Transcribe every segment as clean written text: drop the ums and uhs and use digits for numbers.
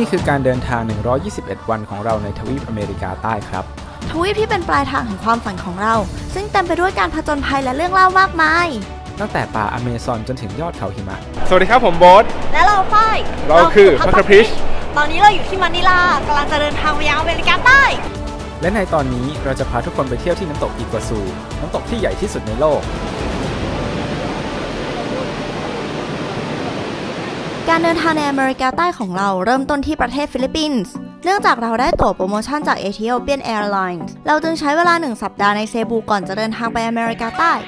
คือการเดินทาง121วันของเราในทวีปอเมริกาใต้ครับทวีปที่เป็นปลายทางแห่งความฝันของเราซึ่งเต็มไปด้วยการผจญภัยและเรื่องเล่ามากมายตั้งแต่ป่าอเมซอนจนถึงยอดเขาหิมะสวัสดีครับผมโบ๊ทและเราฝ้ายเราคือพัทรพิชตอนนี้เราอยู่ที่มะนิลากำลังจะเดินทางไปยังอเมริกาใต้และในตอนนี้เราจะพาทุกคนไปเที่ยวที่น้ำตกอีกัวซูน้ำตกที่ใหญ่ที่สุดในโลกการเดินทางในอเมริกาใต้ของเราเริ่มต้นที่ประเทศฟิลิปปินส์เนื่องจากเราได้ตั๋วโปรโมชั่นจาก Ethiopian Airlines เราจึงใช้เวลา1 สัปดาห์ในเซบูก่อนจะเดินทางไปอเมริกาใต้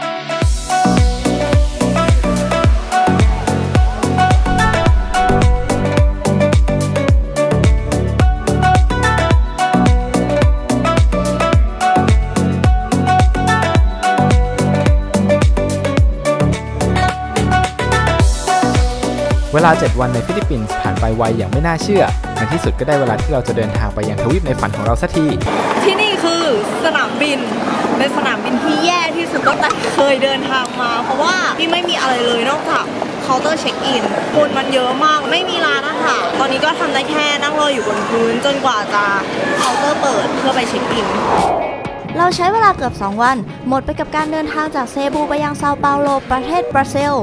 เวลา7 วันในฟิลิปปินส์ผ่านไปไวอย่างไม่น่าเชื่อในที่สุดก็ได้เวลาที่เราจะเดินทางไปยังทวีปในฝันของเราสักทีที่นี่คือสนามบินเป็นสนามบินที่แย่ที่สุดตั้งแต่เคยเดินทางมาเพราะว่าที่ไม่มีอะไรเลยนอกจากเคาน์เตอร์เช็คอินคนมันเยอะมากไม่มีร้านอาหารตอนนี้ก็ทำได้แค่นั่งรออยู่บนพื้นจนกว่าจะเคาน์เตอร์เปิดเพื่อไปเช็คอินเราใช้เวลาเกือบ2 วันหมดไปกับการเดินทางจากเซบูไปยังเซาเปาโลประเทศบราซิล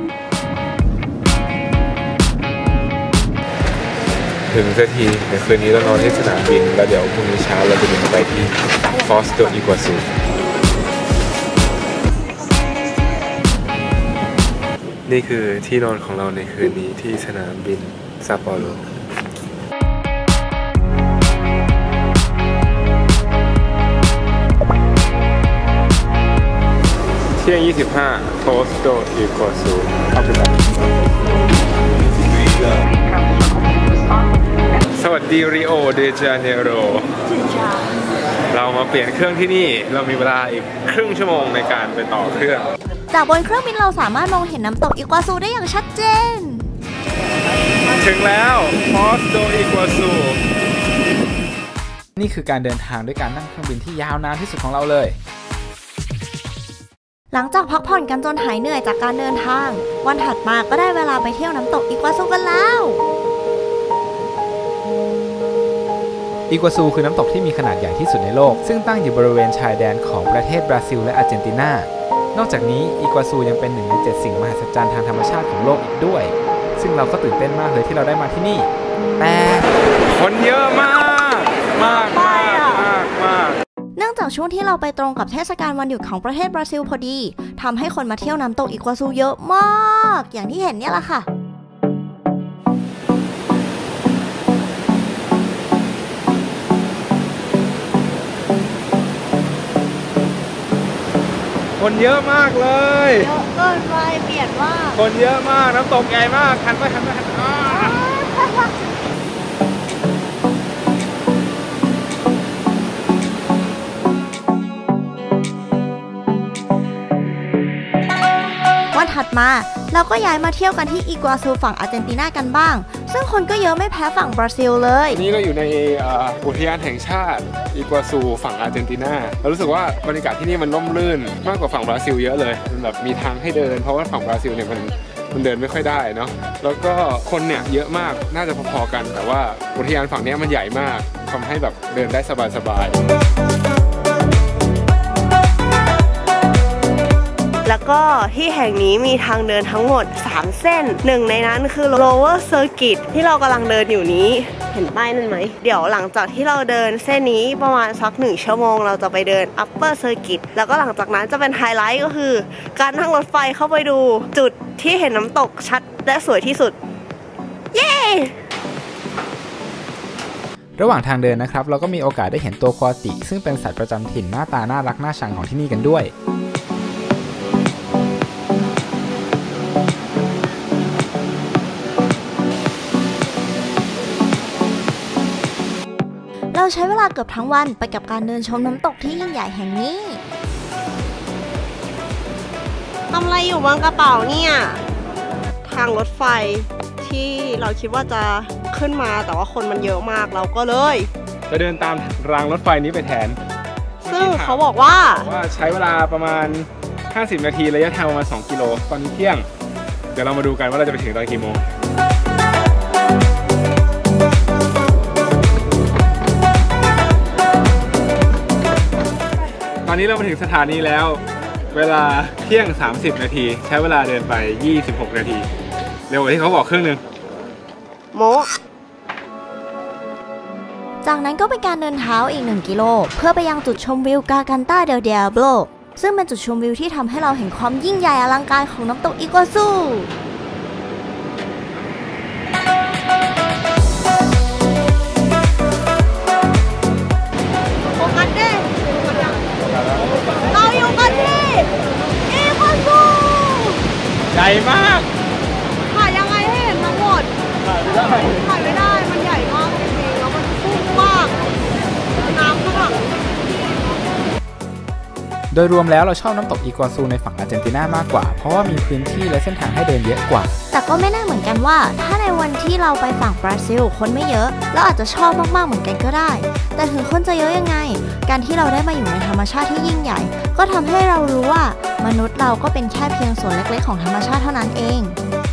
ถึงสักทีในคืนนี้เรานอนที่สนามบินแล้วเดี๋ยวพรุ่งนี้เช้าเราจะบินไปที่ฟอสโตอีกัวซูนี่คือที่นอนของเราในคืนนี้ที่สนามบินซาเปาโลเที่ยง25ฟอสโตอีกัวซูเข้าไปกันสวัสดีริโอเดจาเนโรเรามาเปลี่ยนเครื่องที่นี่เรามีเวลาอีกครึ่งชั่วโมงในการไปต่อเครื่องจากบนเครื่องบินเราสามารถมองเห็นน้ำตกอีกัวซูได้อย่างชัดเจนถึงแล้วฟอสโตอีกัวซูนี่คือการเดินทางด้วยการนั่งเครื่องบินที่ยาวนานที่สุดของเราเลยหลังจากพักผ่อนกันจนหายเหนื่อยจากการเดินทางวันถัดมาก็ได้เวลาไปเที่ยวน้ำตกอีกัวซูกันแล้วอีกัวซูคือน้ำตกที่มีขนาดใหญ่ที่สุดในโลกซึ่งตั้งอยู่บริเวณชายแดนของประเทศบราซิลและอาร์เจนตินานอกจากนี้อีกัวซูยังเป็น1 ใน 7 สิ่งมหัศจรรย์ทางธรรมชาติของโลกอีกด้วยซึ่งเราก็ตื่นเต้นมากเลยที่เราได้มาที่นี่แต่คนเยอะมากเนื่องจากช่วงที่เราไปตรงกับเทศกาลวันหยุดของประเทศบราซิลพอดีทำให้คนมาเที่ยวน้ำตกอีกัวซูเยอะมากอย่างที่เห็นเนี่ยแหละค่ะคนเยอะมากเลยเยอะเกินไปเปลี่ยนมากคนเยอะมากน้ำตกใหญ่มากหันไปวันถัดมาเราก็ย้ายมาเที่ยวกันที่อีกัวซูฝั่งอาร์เจนตินากันบ้างซึ่งคนก็เยอะไม่แพ้ฝั่งบราซิลเลยนี่เราอยู่ในอุทยานแห่งชาติอีกัวซูฝั่งอาร์เจนตินาเรารู้สึกว่าบรรยากาศที่นี่มันร่มรื่นมากกว่าฝั่งบราซิลเยอะเลยมันแบบมีทางให้เดินเพราะว่าฝั่งบราซิลเนี่ยมันเดินไม่ค่อยได้เนาะแล้วก็คนเนี่ยเยอะมากน่าจะพอๆกันแต่ว่าอุทยานฝั่งนี้มันใหญ่มากทำให้แบบเดินได้สบายแล้วก็ที่แห่งนี้มีทางเดินทั้งหมด3 เส้นหนึ่งในนั้นคือ Lower Circuit ที่เรากำลังเดินอยู่นี้เห็นป้ายนั่นไหมเดี๋ยวหลังจากที่เราเดินเส้นนี้ประมาณสัก1 ชั่วโมงเราจะไปเดิน Upper Circuit แล้วก็หลังจากนั้นจะเป็นไฮไลท์ก็คือการนั่งรถไฟเข้าไปดูจุดที่เห็นน้ำตกชัดและสวยที่สุดเย้ระหว่างทางเดินนะครับเราก็มีโอกาสได้เห็นตัวควอติซึ่งเป็นสัตว์ประจำถิ่นหน้าตาน่ารักน่าชังของที่นี่กันด้วยเราใช้เวลาเกือบทั้งวันไปกับการเดินชมน้ำตกที่ยิ่งใหญ่แห่งนี้ทำอะไรอยู่บนกระเป๋าเนี่ยทางรถไฟที่เราคิดว่าจะขึ้นมาแต่ว่าคนมันเยอะมากเราก็เลยจะเดินตามรางรถไฟนี้ไปแทนซึ่งเขาบอกว่าใช้เวลาประมาณ50 นาทีระยะทางประมาณ2 กิโลตอนนี้เที่ยงเดี๋ยวเรามาดูกันว่าเราจะไปถึงตอนกี่โมงอนนี้เรามาถึงสถานีแล้ว เวลาเที่ยง30 นาทีใช้เวลาเดินไป26 นาทีเร็วกว่าที่เขาบอกครึ่งนึงโมจากนั้นก็เป็นการเดินเท้าอีก1 กิโลเพื่อไปยังจุดชมวิวกากันตาเดลเดียโบลซึ่งเป็นจุดชมวิวที่ทำให้เราเห็นความยิ่งใหญ่อลังการของน้ำตกอิกวาซูโฟกัสดิเราอยู่กันที่อิกวาซูใหญ่มากถ่ายยังไงให้เห็นทั้งหมดถ่ายไม่ได้มันใหญ่มากจริงๆแล้วมันสูงมากน้ำข้างหลังโดยรวมแล้วเราชอบน้ำตกอีกัวซูในฝั่งอาร์เจนตินามากกว่าเพราะว่ามีพื้นที่และเส้นทางให้เดินเยอะกว่าแต่ก็ไม่แน่เหมือนกันว่าถ้าในวันที่เราไปฝั่งบราซิลคนไม่เยอะเราอาจจะชอบมากๆเหมือนกันก็ได้แต่ถึงคนจะเยอะยังไงการที่เราได้มาอยู่ในธรรมชาติที่ยิ่งใหญ่ก็ทำให้เรารู้ว่ามนุษย์เราก็เป็นแค่เพียงส่วนเล็กๆของธรรมชาติเท่านั้นเอง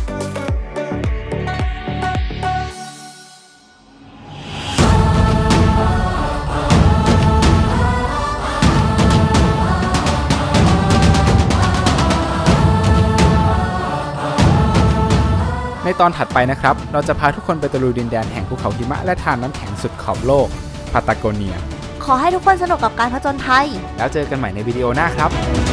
ในตอนถัดไปนะครับเราจะพาทุกคนไปตะลุยดินแดนแห่งภูเขาหิมะและทานน้ำแข็งสุดขอบโลกพาตาโกเนียขอให้ทุกคนสนุกกับการผจญภัยแล้วเจอกันใหม่ในวิดีโอหน้าครับ